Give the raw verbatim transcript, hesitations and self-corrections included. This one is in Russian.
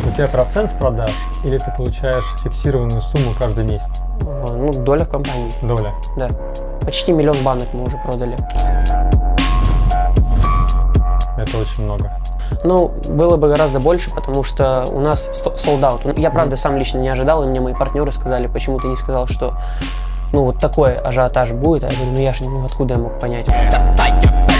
У тебя процент с продаж или ты получаешь фиксированную сумму каждый месяц? Ну, доля в компании. Доля? Да. Почти миллион банок мы уже продали. Это очень много. Ну, было бы гораздо больше, потому что у нас sold out. Я, правда, сам лично не ожидал, и мне мои партнеры сказали, почему ты не сказал, что ну вот такой ажиотаж будет. А я говорю, ну я же, ну откуда я мог понять?